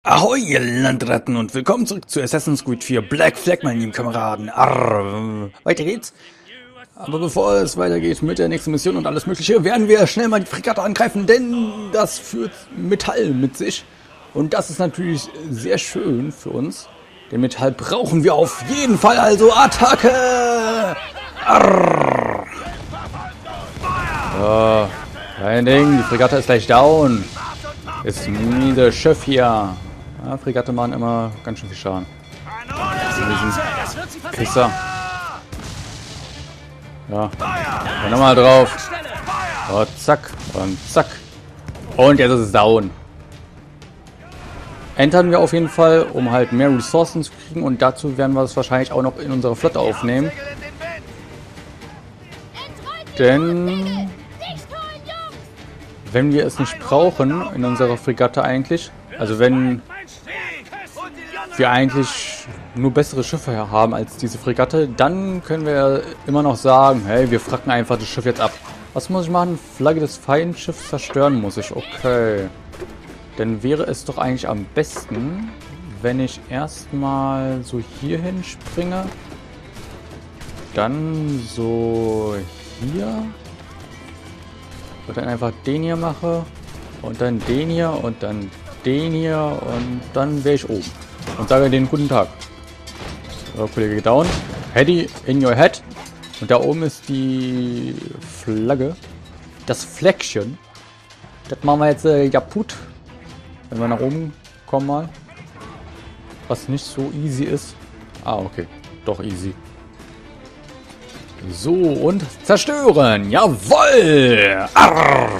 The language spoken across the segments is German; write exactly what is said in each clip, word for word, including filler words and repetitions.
Ahoi, ihr Landratten, und willkommen zurück zu Assassin's Creed vier Black Flag, meine lieben Kameraden. Arr, weiter geht's. Aber bevor es weitergeht mit der nächsten Mission und alles Mögliche, werden wir schnell mal die Fregatte angreifen, denn das führt Metall mit sich. Und das ist natürlich sehr schön für uns. Den Metall brauchen wir auf jeden Fall, also Attacke! Arr. So, kein Ding, die Fregatte ist gleich down. Ist ein mieses Schiff hier. Ja, Fregatte machen immer ganz schön viel Schaden. Pisser. Ja, dann nochmal drauf. Oh, zack und zack. Und jetzt ist es down. Entern wir auf jeden Fall, um halt mehr Ressourcen zu kriegen. Und dazu werden wir es wahrscheinlich auch noch in unsere Flotte aufnehmen. Denn wenn wir es nicht brauchen in unserer Fregatte eigentlich, also wenn wir eigentlich nur bessere Schiffe haben als diese Fregatte, dann können wir immer noch sagen, hey, wir fracken einfach das Schiff jetzt ab. Was muss ich machen? Flagge des Feindschiffs zerstören muss ich. Okay. Dann wäre es doch eigentlich am besten, wenn ich erstmal so hierhin springe. Dann so hier. Und dann einfach den hier mache. Und dann den hier und dann den hier. Und dann wäre ich oben. Und sage den guten Tag. So, Kollege down. Heady in your head. Und da oben ist die Flagge. Das Fleckchen. Das machen wir jetzt äh, kaputt. Wenn wir nach oben kommen mal. Was nicht so easy ist. Ah, okay. Doch easy. So, und zerstören. Jawoll. Arr.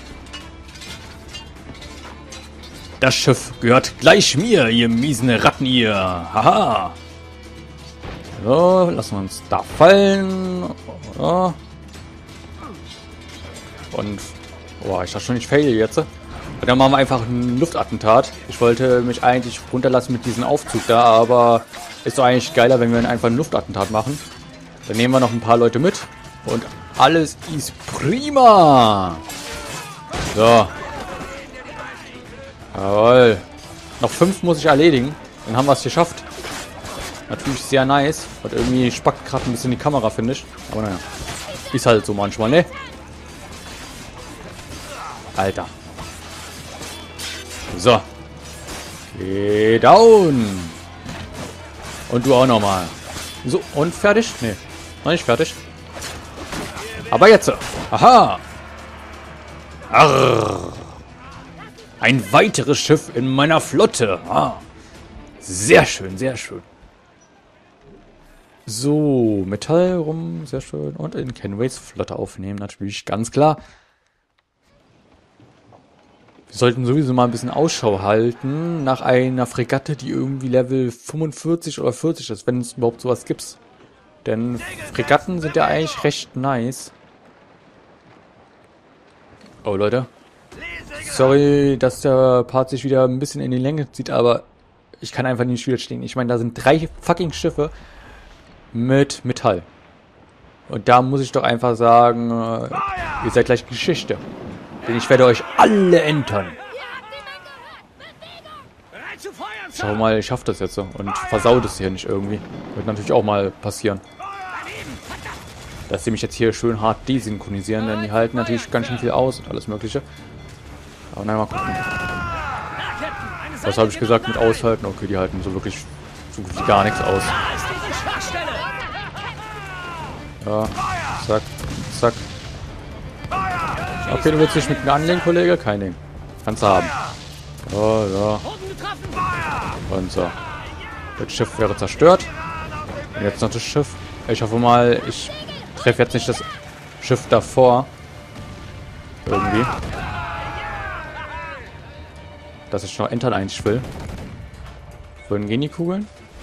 Das Schiff gehört gleich mir, ihr miesen Ratten, ihr. Haha. So, lassen wir uns da fallen. Ja. Und, boah, ich dachte schon, ich fail jetzt. Und dann machen wir einfach ein Luftattentat. Ich wollte mich eigentlich runterlassen mit diesem Aufzug da, aber ist doch eigentlich geiler, wenn wir einfach ein Luftattentat machen. Dann nehmen wir noch ein paar Leute mit. Und alles ist prima. So. Jawohl. Noch fünf muss ich erledigen. Dann haben wir es geschafft. Natürlich sehr nice. Und irgendwie spackt gerade ein bisschen die Kamera, finde ich. Aber naja. Ist halt so manchmal, ne? Alter. So. Geh down. Und du auch nochmal. So, und fertig? Ne, noch nicht fertig. Aber jetzt. Aha. Arr. Ein weiteres Schiff in meiner Flotte. Ah. Sehr schön, sehr schön. So, Metall rum, sehr schön. Und in Kenways Flotte aufnehmen, natürlich, ganz klar. Wir sollten sowieso mal ein bisschen Ausschau halten nach einer Fregatte, die irgendwie Level fünfundvierzig oder vierzig ist, wenn es überhaupt sowas gibt. Denn Fregatten sind ja eigentlich recht nice. Oh, Leute. Sorry, dass der Part sich wieder ein bisschen in die Länge zieht, aber ich kann einfach nicht widerstehen. Ich meine, da sind drei fucking Schiffe mit Metall. Und da muss ich doch einfach sagen, äh, ihr seid gleich Geschichte. Denn ich werde euch alle entern. Schau mal, ich schaffe das jetzt so und versau das hier nicht irgendwie. Wird natürlich auch mal passieren. Dass sie mich jetzt hier schön hart desynchronisieren, denn die halten natürlich ganz schön viel aus und alles mögliche. Aber nein, mal gucken. Was habe ich gesagt mit aushalten? Okay, die halten so wirklich so gut wie gar nichts aus. Ja, zack, zack. Okay, du willst dich mit mir anlegen, Kollege? Kein Ding. Kannst du haben. So, so. Und so. Das Schiff wäre zerstört. Und jetzt noch das Schiff. Ich hoffe mal, ich treffe jetzt nicht das Schiff davor. Irgendwie. Dass ich noch entern eigentlich will. Wohin gehen die Kugeln?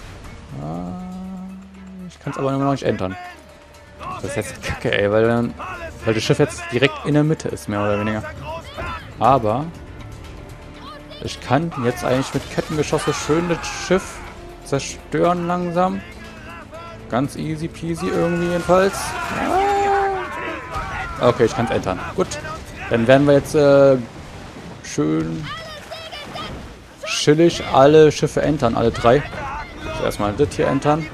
Ich kann es aber immer noch nicht entern. Das ist jetzt kacke, ey, weil dann weil das Schiff jetzt direkt in der Mitte ist, mehr oder weniger. Aber ich kann jetzt eigentlich mit Kettengeschosse schön das Schiff zerstören langsam. Ganz easy peasy irgendwie jedenfalls. Okay, ich kann es entern. Gut. Dann werden wir jetzt äh, schön chillig alle Schiffe entern, alle drei. Also erstmal das hier entern.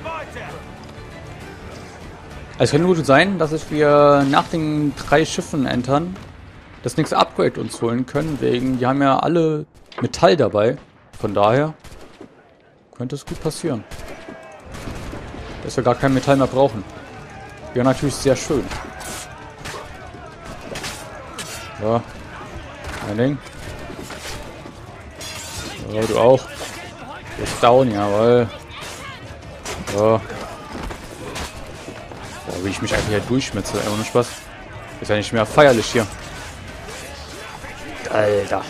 Es kann gut sein, dass wir nach den drei Schiffen entern das nächste Upgrade uns holen können, wegen die haben ja alle Metall dabei. Von daher könnte es gut passieren, dass wir gar kein Metall mehr brauchen. Wäre natürlich sehr schön. Ja, ein Ding. Ja, du auch. Du bist down, jawohl. Ja. Boah, wie ich mich einfach hier durchschmitze, ey, ohne Spaß. Ist ja nicht mehr feierlich hier. Alter.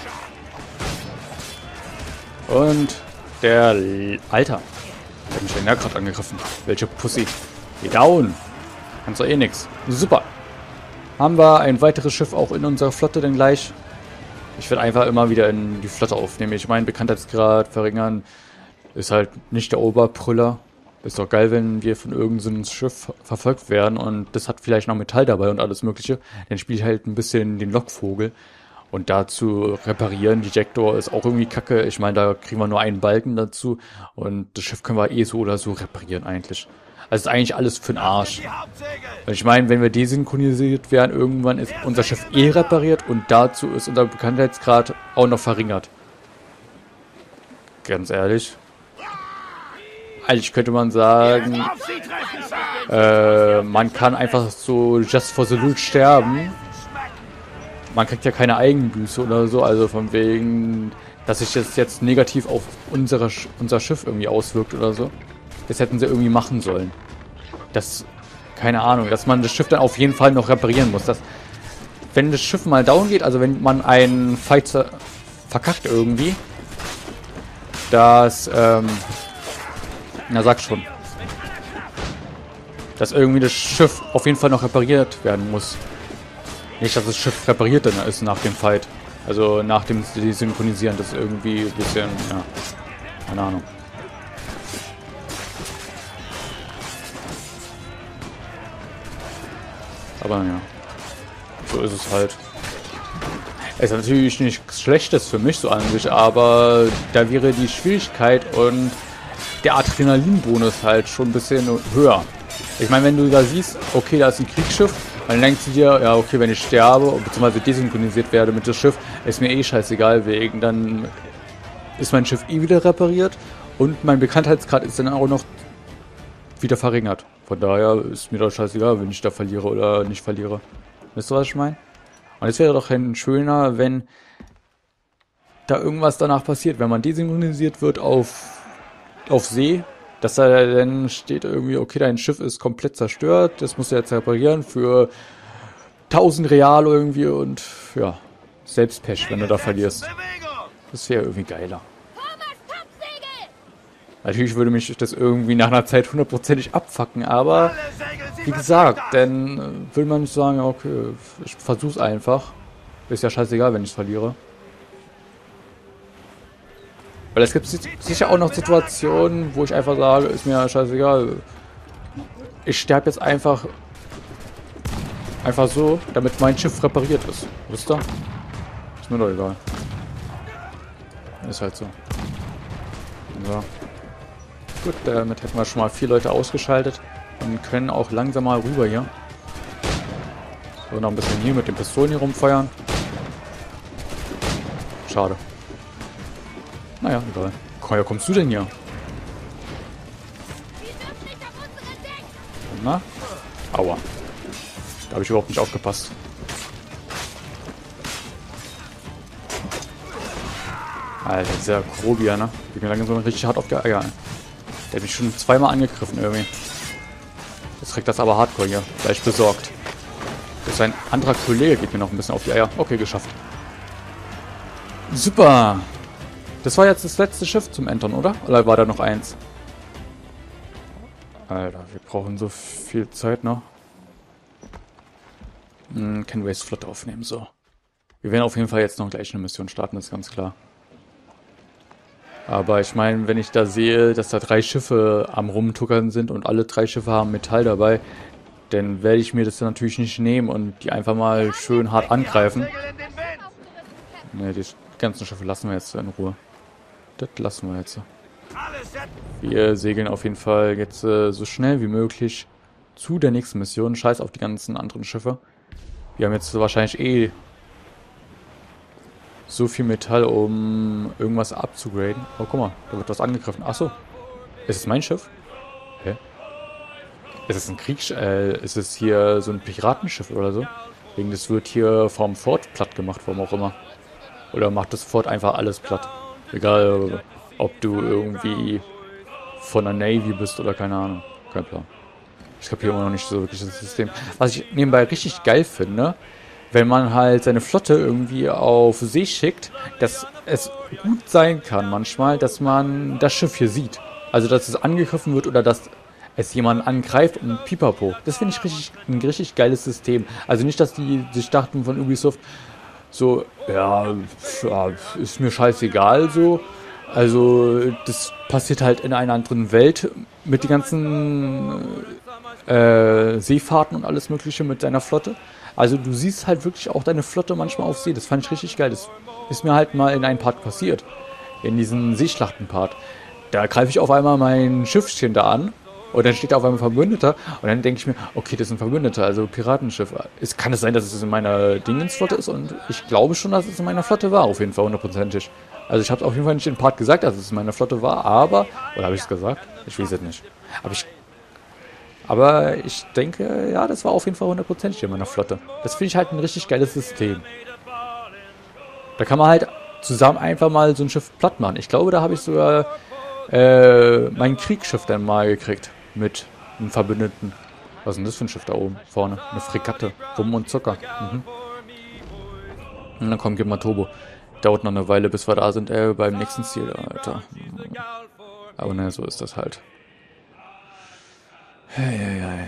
Und der L Alter. Der hat mich ja gerade angegriffen. Welche Pussy. Geh down. Kannst doch eh nix. Super. Haben wir ein weiteres Schiff auch in unserer Flotte denn gleich. Ich werde einfach immer wieder in die Flotte aufnehmen. Ich meine, Bekanntheitsgrad verringern ist halt nicht der Oberbrüller. Ist doch geil, wenn wir von irgendeinem Schiff verfolgt werden und das hat vielleicht noch Metall dabei und alles mögliche. Dann spiele ich halt ein bisschen den Lockvogel. Und dazu reparieren, die Jektor ist auch irgendwie kacke. Ich meine, da kriegen wir nur einen Balken dazu. Und das Schiff können wir eh so oder so reparieren eigentlich. Also ist eigentlich alles für den Arsch. Ich meine, wenn wir desynchronisiert werden, irgendwann ist unser Schiff eh repariert. Und dazu ist unser Bekanntheitsgrad auch noch verringert. Ganz ehrlich. Eigentlich könnte man sagen, äh, man kann einfach so just for the loot sterben. Man kriegt ja keine Eigenbüße oder so, also von wegen, dass sich das jetzt negativ auf unsere, unser Schiff irgendwie auswirkt oder so. Das hätten sie irgendwie machen sollen. Das, keine Ahnung, dass man das Schiff dann auf jeden Fall noch reparieren muss. Dass, wenn das Schiff mal down geht, also wenn man einen Fight verkackt irgendwie, dass, ähm, na sag schon, dass irgendwie das Schiff auf jeden Fall noch repariert werden muss. Nicht, dass das Schiff repariert dann ist nach dem Fight. Also nach dem Synchronisieren. Das ist irgendwie ein bisschen, ja, keine Ahnung. Aber ja, so ist es halt. Es ist natürlich nichts Schlechtes für mich so an sich, aber da wäre die Schwierigkeit und der Adrenalinbonus halt schon ein bisschen höher. Ich meine, wenn du da siehst, okay, da ist ein Kriegsschiff, dann denkst du dir, ja okay, wenn ich sterbe, bzw. desynchronisiert werde mit dem Schiff, ist mir eh scheißegal, wegen dann ist mein Schiff eh wieder repariert und mein Bekanntheitsgrad ist dann auch noch wieder verringert. Von daher ist mir doch scheißegal, wenn ich da verliere oder nicht verliere. Wisst ihr, was ich meine? Und es wäre doch ein schöner, wenn da irgendwas danach passiert, wenn man desynchronisiert wird auf, auf See, dass da dann steht irgendwie, okay, dein Schiff ist komplett zerstört, das musst du jetzt reparieren für tausend Real irgendwie und ja, selbst Pech, wenn du da verlierst. Das wäre irgendwie geiler. Natürlich würde mich das irgendwie nach einer Zeit hundertprozentig abfacken, aber wie gesagt, dann will man nicht sagen, okay, ich versuch's einfach. Ist ja scheißegal, wenn ich verliere. Weil es gibt sicher auch noch Situationen, wo ich einfach sage, ist mir scheißegal. Ich sterbe jetzt einfach einfach so, damit mein Schiff repariert ist. Wisst ihr? Ist mir doch egal. Ist halt so. So. Gut, damit hätten wir schon mal vier Leute ausgeschaltet und können auch langsam mal rüber hier. So, noch ein bisschen hier mit den Pistolen hier rumfeuern. Schade. Naja, egal. Woher kommst du denn hier? Na? Aua. Da habe ich überhaupt nicht aufgepasst. Alter, dieser Krobia, ne? Geht mir langsam so richtig hart auf die Eier. Der hat mich schon zweimal angegriffen irgendwie. Jetzt kriegt das aber Hardcore hier. Gleich besorgt. Das ist ein anderer Kollege, geht mir noch ein bisschen auf die Eier. Okay, geschafft. Super. Das war jetzt das letzte Schiff zum Entern, oder? Oder war da noch eins? Alter, wir brauchen so viel Zeit noch. Hm, Kenways Flotte aufnehmen, so. Wir werden auf jeden Fall jetzt noch gleich eine Mission starten, das ist ganz klar. Aber ich meine, wenn ich da sehe, dass da drei Schiffe am Rumtuckern sind und alle drei Schiffe haben Metall dabei, dann werde ich mir das natürlich nicht nehmen und die einfach mal schön hart angreifen. Ne, die ganzen Schiffe lassen wir jetzt in Ruhe. das lassen wir jetzt. Wir segeln auf jeden Fall jetzt äh, so schnell wie möglich zu der nächsten Mission. Scheiß auf die ganzen anderen Schiffe. Wir haben jetzt wahrscheinlich eh so viel Metall, um irgendwas abzugraden. Oh, guck mal, da wird was angegriffen. Achso, ist es mein Schiff? Hä? Ist es ein Kriegsschiff? Äh, ist es hier so ein Piratenschiff oder so? Wegen das wird hier vom Fort platt gemacht, warum auch immer. Oder macht das Fort einfach alles platt? Egal, ob du irgendwie von der Navy bist oder keine Ahnung. Kein Plan. Ich kapiere immer noch nicht so wirklich das System. Was ich nebenbei richtig geil finde, wenn man halt seine Flotte irgendwie auf See schickt, dass es gut sein kann manchmal, dass man das Schiff hier sieht. Also, dass es angegriffen wird oder dass es jemanden angreift und pipapo. Das finde ich richtig, ein richtig geiles System. Also nicht, dass die sich dachten von Ubisoft so, ja, ja ist mir scheißegal so. Also, das passiert halt in einer anderen Welt mit den ganzen äh, Seefahrten und alles mögliche mit deiner Flotte. Also du siehst halt wirklich auch deine Flotte manchmal auf See. Das fand ich richtig geil. Das ist mir halt mal in einem Part passiert. In diesem Seeschlachten-Part. Da greife ich auf einmal mein Schiffchen da an. Und dann steht da auf einmal Verbündeter. Und dann denke ich mir, okay, das ist ein Verbündeter, also Piratenschiff. Es kann es sein, dass es in meiner Dingensflotte ist. Und ich glaube schon, dass es in meiner Flotte war. Auf jeden Fall hundertprozentig. Also ich habe auf jeden Fall nicht in Part gesagt, dass es in meiner Flotte war. Aber, oder habe ich es gesagt? Ich weiß es nicht. Aber ich Aber ich denke, ja, das war auf jeden Fall hundertprozentig in meiner Flotte. Das finde ich halt ein richtig geiles System. Da kann man halt zusammen einfach mal so ein Schiff platt machen. Ich glaube, da habe ich sogar äh, mein Kriegsschiff dann mal gekriegt. Mit einem Verbündeten. Was ist denn das für ein Schiff da oben vorne? Eine Fregatte. Rum und Zucker. Mhm. Und dann kommt, gib mal Turbo. Dauert noch eine Weile, bis wir da sind, äh, beim nächsten Ziel, Alter. Aber ne, so ist das halt. Hey, hey, hey.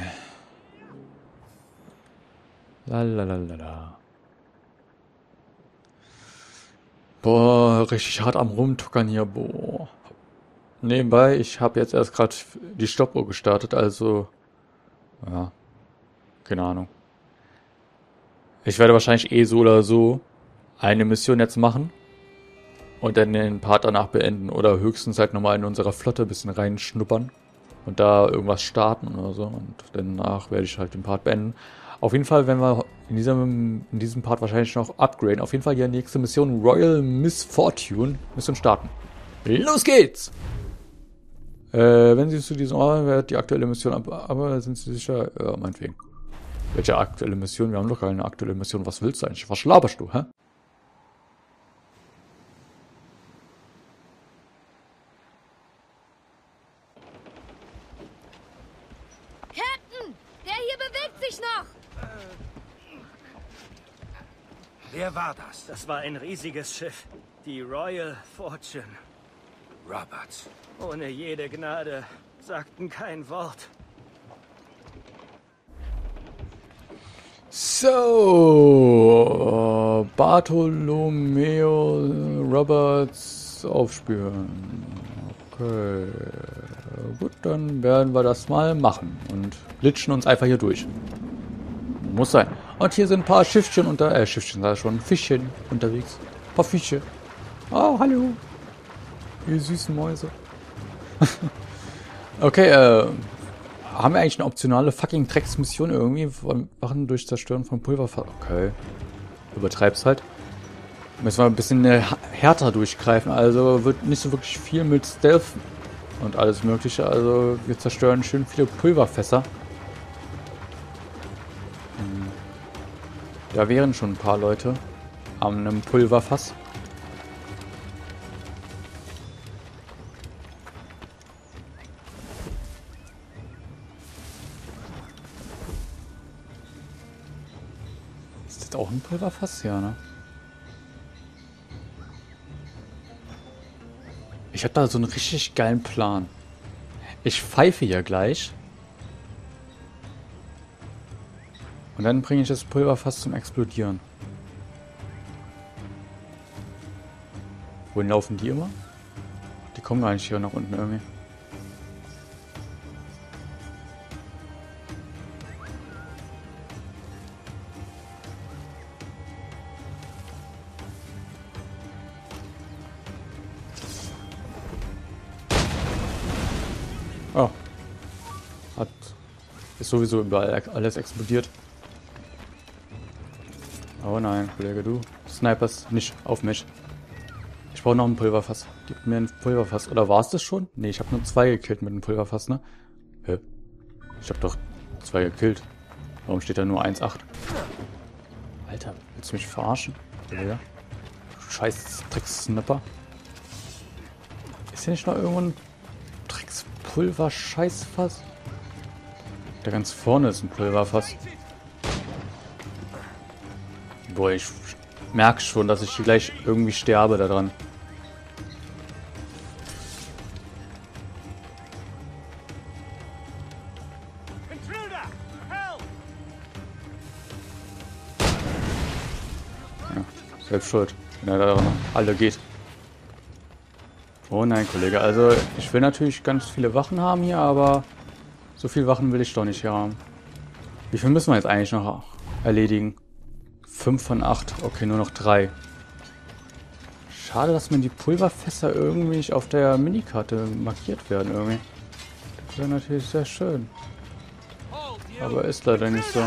Lalalala. Boah, richtig hart am Rumtuckern hier, boah. Nebenbei, ich habe jetzt erst gerade die Stoppuhr gestartet, also, ja, keine Ahnung. Ich werde wahrscheinlich eh so oder so eine Mission jetzt machen und dann den Part danach beenden oder höchstens halt nochmal in unserer Flotte ein bisschen reinschnuppern. Und da irgendwas starten oder so. Und danach werde ich halt den Part beenden. Auf jeden Fall werden wir in diesem, in diesem Part wahrscheinlich noch upgraden. Auf jeden Fall hier nächste Mission Royal Misfortune. Mission starten. Los geht's! Äh, wenn Sie zu diesem Ort wird die aktuelle Mission ab... Aber sind Sie sicher? Ja, meinetwegen. Welche aktuelle Mission? Wir haben doch keine aktuelle Mission. Was willst du eigentlich? Was schlaberst du, hä? Wer war das? Das war ein riesiges Schiff. Die Royal Fortune. Roberts. Ohne jede Gnade. Sagten kein Wort. So. Bartholomew Roberts aufspüren. Okay. Gut, dann werden wir das mal machen. Und glitschen uns einfach hier durch. Muss sein. Und hier sind ein paar Schiffchen unter... Äh, Schiffchen, da schon. Fischchen unterwegs. Ein paar Fische. Oh, hallo. Ihr süßen Mäuse. Okay, äh... haben wir eigentlich eine optionale fucking Drecksmission irgendwie? Wachen durch Zerstören von Pulverfass. Okay. Übertreib's halt. Müssen wir ein bisschen äh, härter durchgreifen. Also wird nicht so wirklich viel mit Stealth und alles mögliche. Also wir zerstören schön viele Pulverfässer. Da wären schon ein paar Leute an einem Pulverfass. Ist das auch ein Pulverfass? Ja, ne? Ich habe da so einen richtig geilen Plan. Ich pfeife ja gleich. Und dann bringe ich das Pulverfass zum Explodieren. Wohin laufen die immer? Die kommen gar nicht hier nach unten irgendwie. Oh. Hat... Ist sowieso überall alles explodiert. Oh nein, Kollege, du snipers nicht auf mich. Ich brauche noch ein Pulverfass. Gib mir ein Pulverfass. Oder war es das schon? Ne, ich habe nur zwei gekillt mit einem Pulverfass, ne? Hä? Ich habe doch zwei gekillt. Warum steht da nur eins Komma acht? Alter, willst du mich verarschen? Kollege? Scheiß Dreckssnipper. Ist hier nicht noch irgendwo ein Dreckspulver-Scheißfass? Da ganz vorne ist ein Pulverfass. Boah, ich merke schon, dass ich gleich irgendwie sterbe daran. Ja, selbst schuld, wenn er daran alle geht. Oh nein, Kollege, also ich will natürlich ganz viele Wachen haben hier, aber so viele Wachen will ich doch nicht hier haben. Wie viel müssen wir jetzt eigentlich noch erledigen? fünf von acht. Okay, nur noch drei. Schade, dass mir die Pulverfässer irgendwie nicht auf der Minikarte markiert werden irgendwie. Das wäre natürlich sehr schön. Aber ist leider nicht so.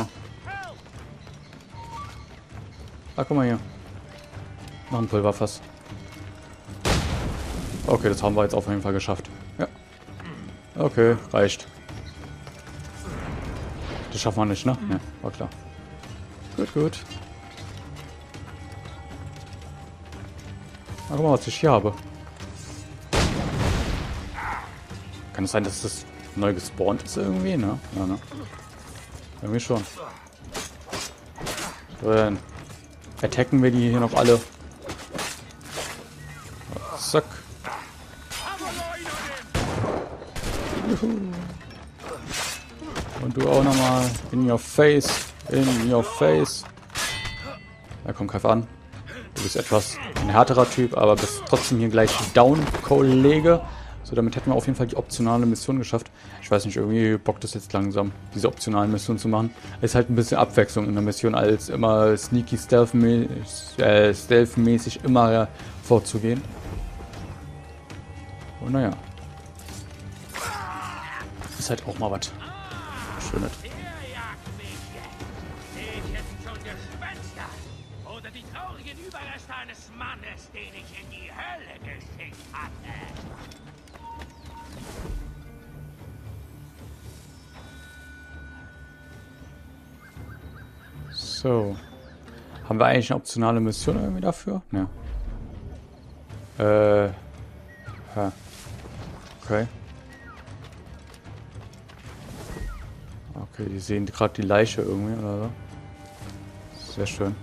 Ah, guck mal hier. Noch ein Pulverfass. Okay, das haben wir jetzt auf jeden Fall geschafft. Ja. Okay, reicht. Das schaffen wir nicht, ne? Ja, war klar. Gut, gut. Na, guck mal, was ich hier habe. Kann es sein, dass das neu gespawnt ist irgendwie, ne? Ja, ne? Irgendwie schon. So, dann attacken wir die hier noch alle. Zack. Juhu. Und du auch nochmal. In your face. In your face. Ja, komm, greif an. Du bist etwas ein härterer Typ, aber bist trotzdem hier gleich down, Kollege. So, damit hätten wir auf jeden Fall die optionale Mission geschafft. Ich weiß nicht, irgendwie bockt es jetzt langsam, diese optionalen Missionen zu machen. Ist halt ein bisschen Abwechslung in der Mission, als immer sneaky stealth-mäßig äh, stealth immer vorzugehen. Und naja. Ist halt auch mal was Schönes. So. Haben wir eigentlich eine optionale Mission irgendwie dafür? Ja. Äh. Ja. Okay. Okay, die sehen gerade die Leiche irgendwie oder so. Sehr schön.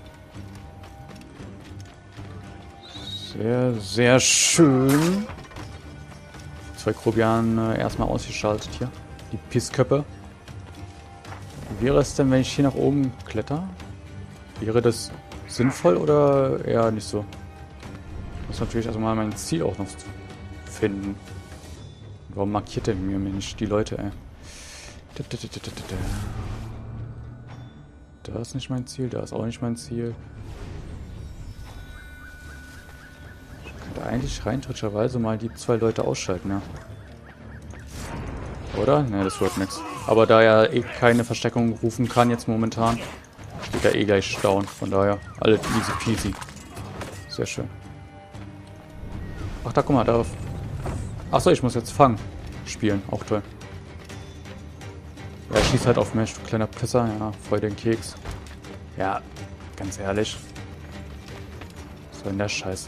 Sehr, sehr schön. Zwei Grobianen äh, erstmal ausgeschaltet hier. Die Pissköppe. Wie wäre es denn, wenn ich hier nach oben kletter? Wäre das sinnvoll oder eher nicht so? Ich muss natürlich erstmal mein Ziel auch noch finden. Warum markiert er mir nicht die Leute, ey? Da ist nicht mein Ziel, da ist auch nicht mein Ziel. Ich könnte eigentlich rein theoretischerweise mal die zwei Leute ausschalten, ja. Oder? Ne, das wird nichts. Aber da er eh keine Versteckung rufen kann jetzt momentan, steht er eh gleich down. Von daher, alles easy peasy. Sehr schön. Ach, da guck mal, da. Achso, ich muss jetzt fangen. Spielen, auch toll. Ja, schießt halt auf mich, du kleiner Pisser. Ja, voll den Keks. Ja, ganz ehrlich. Was soll denn der Scheiß?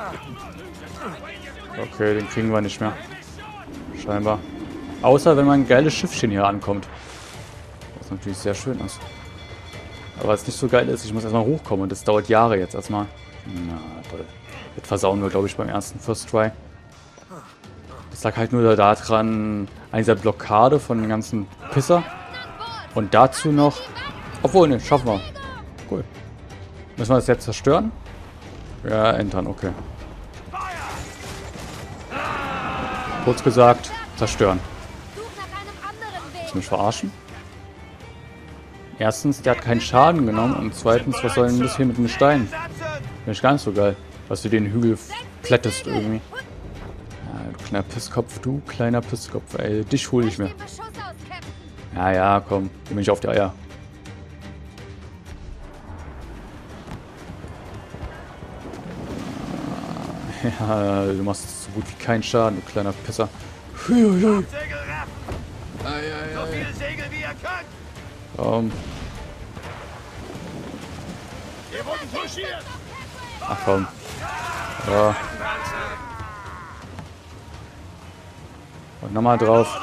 Okay, den kriegen wir nicht mehr. Scheinbar. Außer wenn mein geiles Schiffchen hier ankommt. Was natürlich sehr schön ist. Aber was nicht so geil ist, ich muss erstmal hochkommen und das dauert Jahre jetzt erstmal. Na toll. Das versauen wir, glaube ich, beim ersten First Try. Das lag halt nur daran, an dieser Blockade von den ganzen Pisser. Und dazu noch... Obwohl, ne, schaffen wir. Cool. Müssen wir das jetzt zerstören? Ja, entern, okay. Kurz gesagt, zerstören. Willst du mich verarschen? Erstens, der hat keinen Schaden genommen. Und zweitens, was soll denn das hier mit den Steinen? Finde ich gar nicht so geil. Dass du den Hügel plättest irgendwie. Ja, du kleiner Pisskopf, du kleiner Pisskopf, ey. Dich hole ich mir. Ja, ja, komm. Geh mir nicht auf die Eier. Ja, du machst so gut wie keinen Schaden, du kleiner Pisser. Huiuiui. Komm. Ach komm. Ja. Und nochmal drauf.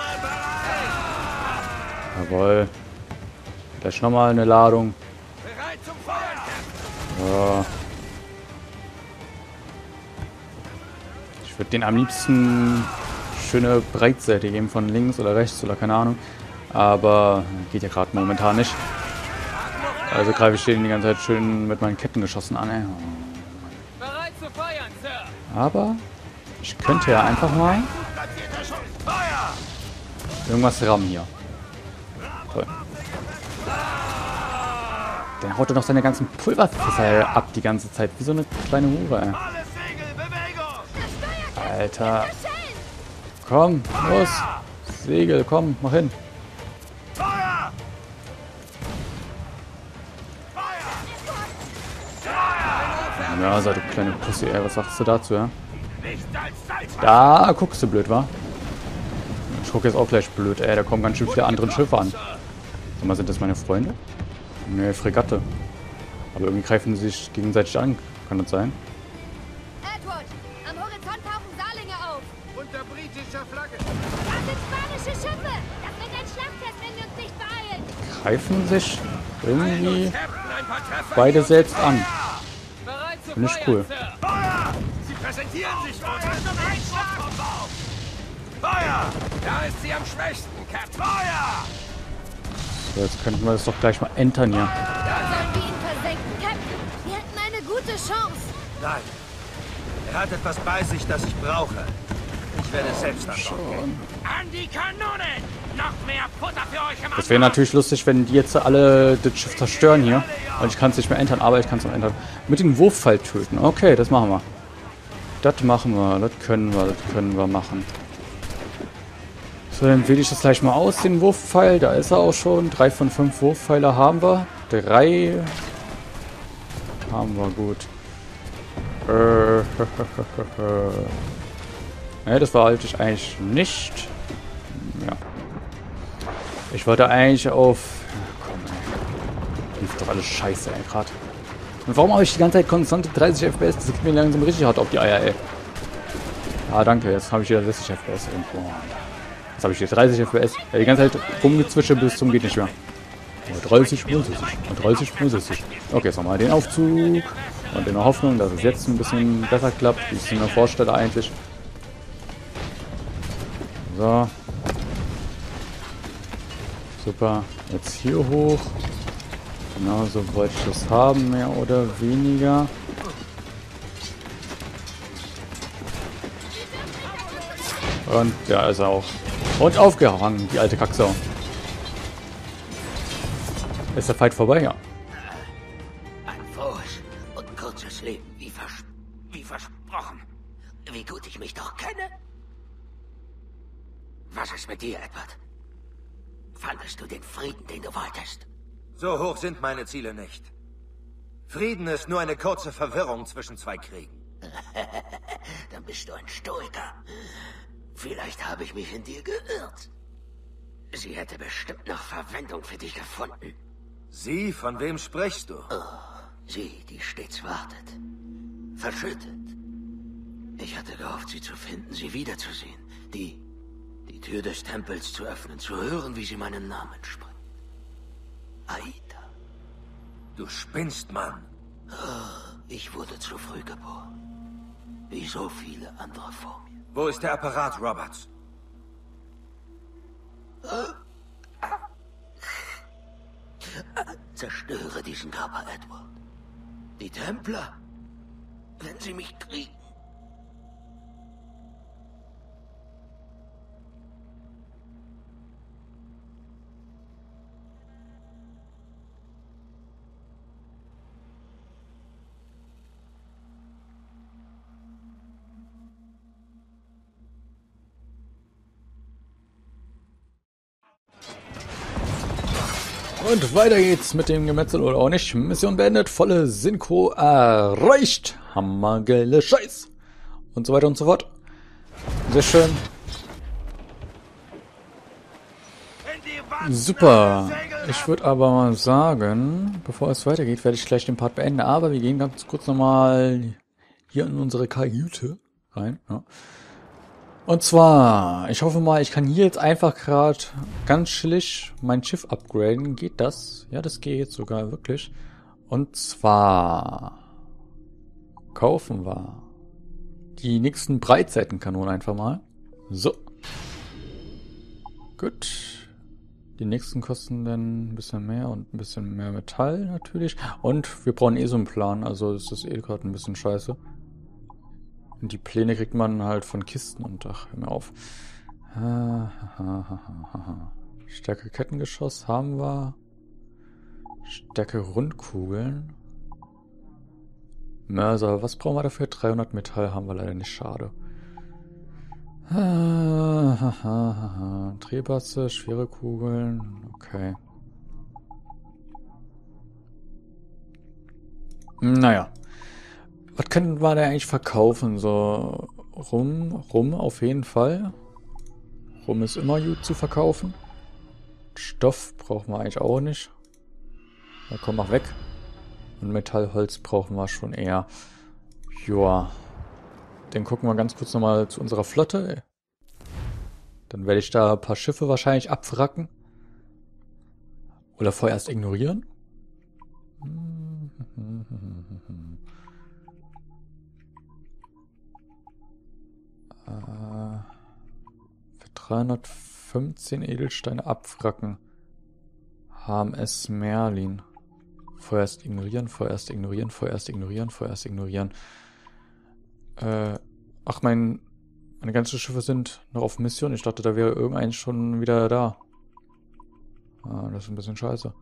Jawohl. Gleich nochmal eine Ladung. Ja. Ich würde den am liebsten schöne Breitseite geben von links oder rechts oder keine Ahnung. Aber geht ja gerade momentan nicht. Also greife ich den die ganze Zeit schön mit meinen Kettengeschossen an. Ey. Aber ich könnte ja einfach mal irgendwas rammen hier. Toll. Der haut doch noch seine ganzen Pulverfässer ab die ganze Zeit. Wie so eine kleine Hure, ey. Alter. Komm, los. Segel, komm, mach hin. Ja, sei du kleine Pussy, ey. Was sagst du dazu, ja? Da guckst du blöd, wa? Ich guck jetzt auch gleich blöd, ey. Da kommen ganz schön viele andere Schiffe an. Sag mal, sind das meine Freunde? Ne, Fregatte. Aber irgendwie greifen sie sich gegenseitig an. Kann das sein? Edward, am Horizont tauchen Saarlinge auf. Unter britischer Flagge. Da sind spanische Schiffe. Das wird ein Schlachtfest, wenn wir uns nicht beeilen. Greifen sich irgendwie beide selbst an. Finde ich cool. Sie präsentieren sich uns. Feuer! Da ist sie am schwächsten, Captain. Feuer! So, jetzt könnten wir das doch gleich mal entern hier. Sollen wir ihn versenken, Captain? Wir hätten eine gute Chance. Nein. Er hat etwas bei sich, das ich brauche. Ich werde es selbst andocken. An die Kanonen! Noch mehr Futter für euch im Das wäre natürlich lustig, wenn die jetzt alle das Schiff zerstören hier. Und ich kann es nicht mehr entern, aber ich kann es noch entern. Mit dem Wurffall töten. Okay, das machen wir. Das machen wir. Das können wir. Das können wir machen. So, dann wähle ich das gleich mal aus, den Wurfpfeil. Da ist er auch schon. Drei von fünf Wurfpfeile haben wir. Drei haben wir, gut. Äh, ne, das war halt ich eigentlich nicht. Ja. Ich wollte eigentlich auf... Komm, ey. Lief doch alles scheiße, ey, gerade. Und warum habe ich die ganze Zeit konstante dreißig F P S? Das geht mir langsam richtig hart auf die Eier, ey. Ah, danke. Jetzt habe ich wieder sechzig F P S irgendwo. Jetzt habe ich hier dreißig F P S. Ja, die ganze Zeit rumgezwitscht bis zum geht nicht mehr. Oh, dreißig muss es sich. Und dreißig muss es sich. Okay, jetzt nochmal den Aufzug. Und in der Hoffnung, dass es jetzt ein bisschen besser klappt, wie ich es mir vorstelle eigentlich. So. Super. Jetzt hier hoch. Genau so wollte ich das haben, mehr oder weniger. Und da ist er auch. Und aufgehangen, die alte Kacksau. Ist der Fight vorbei? Ja. Ein frohes und kurzes Leben, wie, vers wie versprochen. Wie gut ich mich doch kenne. Was ist mit dir, Edward? Fandest du den Frieden, den du wolltest? So hoch sind meine Ziele nicht. Frieden ist nur eine kurze Verwirrung zwischen zwei Kriegen. Dann bist du ein Stoiker. Vielleicht habe ich mich in dir geirrt. Sie hätte bestimmt noch Verwendung für dich gefunden. Sie? Von wem sprichst du? Oh, sie, die stets wartet. Verschüttet. Ich hatte gehofft, sie zu finden, sie wiederzusehen. Die, die Tür des Tempels zu öffnen, zu hören, wie sie meinen Namen spricht. Aida. Du spinnst, Mann. Oh, ich wurde zu früh geboren. Wie so viele andere vor mir. Wo ist der Apparat, Roberts? Zerstöre diesen Körper, Edward. Die Templer, wenn sie mich kriegen. Und weiter geht's mit dem Gemetzel oder auch nicht. Mission beendet, volle Synchro erreicht. Hammergeile Scheiß. Und so weiter und so fort. Sehr schön. Super. Ich würde aber mal sagen, bevor es weitergeht, werde ich gleich den Part beenden. Aber wir gehen ganz kurz nochmal hier in unsere Kajüte rein. Ja. Und zwar, ich hoffe mal, ich kann hier jetzt einfach gerade ganz chillig mein Schiff upgraden. Geht das? Ja, das geht jetzt sogar wirklich. Und zwar kaufen wir die nächsten Breitseitenkanonen einfach mal. So. Gut. Die nächsten kosten dann ein bisschen mehr und ein bisschen mehr Metall natürlich. Und wir brauchen eh so einen Plan, also ist das eh gerade ein bisschen scheiße. Und die Pläne kriegt man halt von Kisten und ach, hör mir auf. Stärke Kettengeschoss haben wir. Stärke Rundkugeln. Mörser, was brauchen wir dafür? dreihundert Metall haben wir leider nicht, schade. Drehbasse, schwere Kugeln, okay. Naja. Was könnten wir da eigentlich verkaufen? So Rum, Rum auf jeden Fall. Rum ist immer gut zu verkaufen. Stoff brauchen wir eigentlich auch nicht. Da komm mal weg. Und Metallholz brauchen wir schon eher. Joa. Dann gucken wir ganz kurz nochmal zu unserer Flotte. Dann werde ich da ein paar Schiffe wahrscheinlich abwracken. Oder vorerst ignorieren. Für dreihundertfünfzehn Edelsteine abwracken. H M S Merlin. Vorerst ignorieren, vorerst ignorieren, vorerst ignorieren, vorerst ignorieren. Äh, ach, mein, meine ganzen Schiffe sind noch auf Mission. Ich dachte, da wäre irgendein schon wieder da. Ah, das ist ein bisschen scheiße.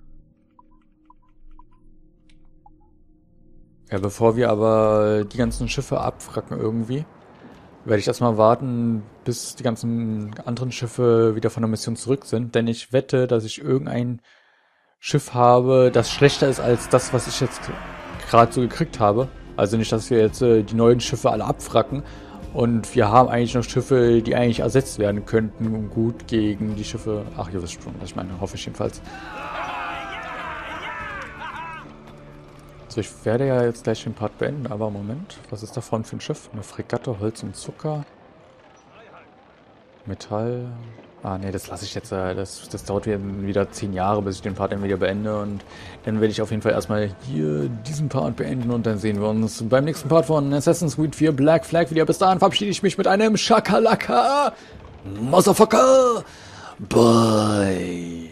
Ja, bevor wir aber die ganzen Schiffe abwracken irgendwie, werde ich erstmal warten, bis die ganzen anderen Schiffe wieder von der Mission zurück sind. Denn ich wette, dass ich irgendein Schiff habe, das schlechter ist als das, was ich jetzt gerade so gekriegt habe. Also nicht, dass wir jetzt äh, die neuen Schiffe alle abwracken und wir haben eigentlich noch Schiffe, die eigentlich ersetzt werden könnten, gut gegen die Schiffe. Ach, ihr wisst schon, was ich meine, hoffe ich jedenfalls. So, ich werde ja jetzt gleich den Part beenden, aber Moment, was ist davon für ein Schiff? Eine Fregatte, Holz und Zucker. Metall. Ah, nee, das lasse ich jetzt. Das, das dauert wieder zehn Jahre, bis ich den Part dann wieder beende. Und dann werde ich auf jeden Fall erstmal hier diesen Part beenden. Und dann sehen wir uns beim nächsten Part von Assassin's Creed vier Black Flag wieder. Bis dahin verabschiede ich mich mit einem Shakalaka Motherfucker. Bye.